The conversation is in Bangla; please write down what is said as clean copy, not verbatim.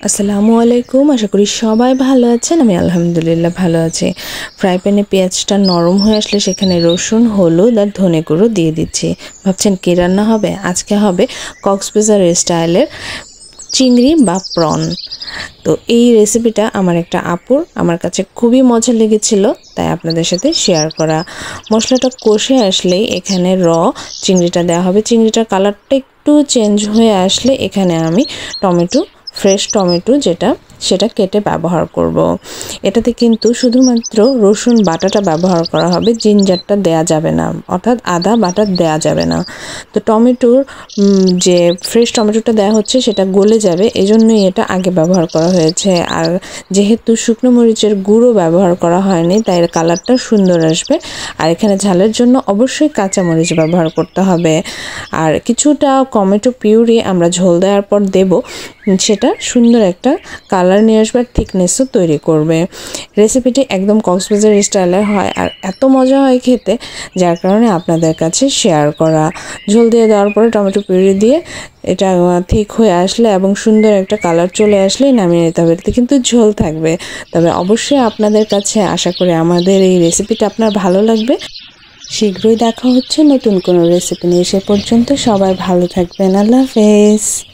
আসসালামু আলাইকুম। আশা করি সবাই ভালো আছেন। আমি আলহামদুলিল্লাহ ভালো আছি। ফ্রাই প্যানে পেঁয়াজটা নরম হয়ে আসলে সেখানে রসুন, হলুদ আর ধনে গুঁড়ো দিয়ে দিচ্ছি। ভাবছেন কী রান্না হবে? আজকে হবে কক্সবাজার স্টাইলের চিংড়ি বা প্রন। তো এই রেসিপিটা আমার একটা আপুর আমার কাছে খুবই মজা লেগেছিল, তাই আপনাদের সাথে শেয়ার করা। মশলাটা কষে আসলেই এখানে চিংড়িটা দেওয়া হবে। চিংড়িটার কালারটা একটু চেঞ্জ হয়ে আসলে এখানে আমি ফ্রেশ টমেটো সেটা কেটে ব্যবহার করব। এটাতে কিন্তু শুধুমাত্র রসুন বাটাটা ব্যবহার করা হবে, জিঞ্জারটা দেয়া যাবে না, অর্থাৎ আদা বাটা দেয়া যাবে না। তো টমেটোর যে ফ্রেশ টমেটোটা দেওয়া হচ্ছে সেটা গলে যাবে, এজন্যই এটা আগে ব্যবহার করা হয়েছে। আর যেহেতু শুকনো মরিচের গুঁড়ো ব্যবহার করা হয়নি, তাই এর কালারটা সুন্দর আসবে। আর এখানে ঝালের জন্য অবশ্যই কাঁচা মরিচ ব্যবহার করতে হবে। আর কিছুটা টমেটো পিউরি আমরা ঝোল দেওয়ার পর দেব, সেটা সুন্দর একটা কালার নিয়ে আসবে আর থিকনেসও তৈরি করবে। রেসিপিটি একদম কক্সবাজার স্টাইলের হয় আর এত মজা হয় খেতে, যার কারণে আপনাদের কাছে শেয়ার করা। ঝোল দিয়ে দেওয়ার পরে টমেটো পিউরি দিয়ে এটা ঠিক হয়ে আসলে এবং সুন্দর একটা কালার চলে আসলেই নামিয়ে নিতে হবে। এতে কিন্তু ঝোল থাকবে। তবে অবশ্যই আপনাদের কাছে আশা করি আমাদের এই রেসিপিটা আপনার ভালো লাগবে। শীঘ্রই দেখা হচ্ছে নতুন কোনো রেসিপি নিয়ে। সে পর্যন্ত সবাই ভালো থাকবেন। আল্লাহ হাফেজ।